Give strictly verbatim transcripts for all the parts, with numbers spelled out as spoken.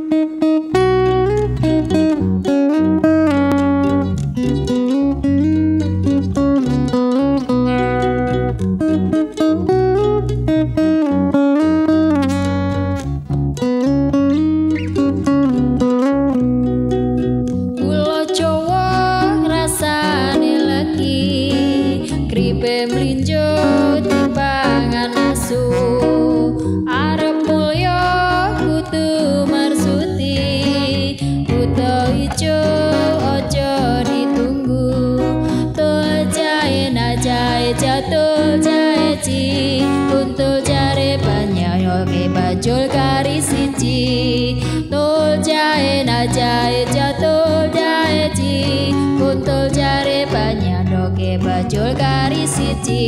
Mlinjo dipangan asu arep mulya kudu marsuti buta ijo aja ditunggu tul jae na jae jatuh jae ci kuntul jare banyayoke bajul kari siji tul jae na jae jatuh jae ci kuntul jare banyayoke bajul kari siji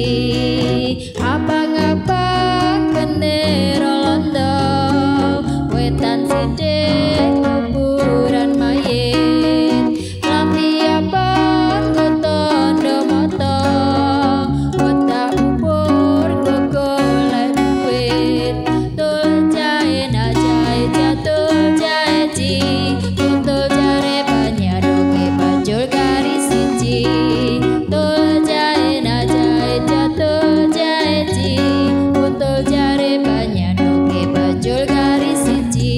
abang-abang bendera londo wetan sidik kuburan mayit lambi abang gotondo moto wetak ubur golek duit tul jae na jae jatuh jae ci kuntul jare banyadoke bajul kari siji tul jae na jae jatuh jae ci kuntul jare banyadoke bajul kari siji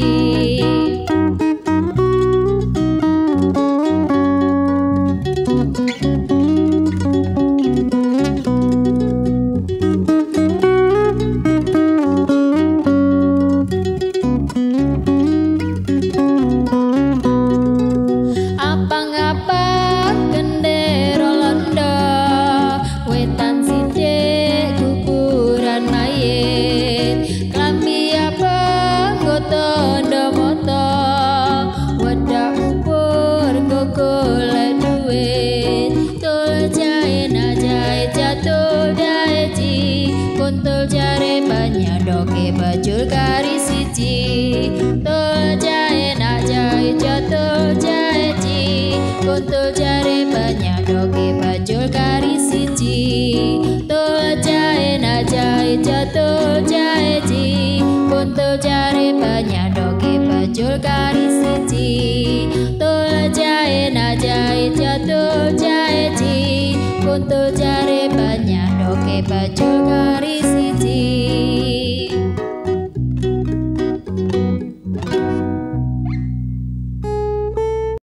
abang-abang bendera londo wetan sidik kuburan mayit klambi abang gotondo moto wedak ubur golek duit tul jae na jae jatuh jae ci kuntul jare banyadoke bajul kari siji tul jae na jae jatuh jae ci kuntul jare banyadoke bajul kari siji tul jae na jae jatuh jae ci kuntul jare banyadoke bajul kari siji tul jae na jae jatuh jae ci kuntul jare banyadoke bajul kari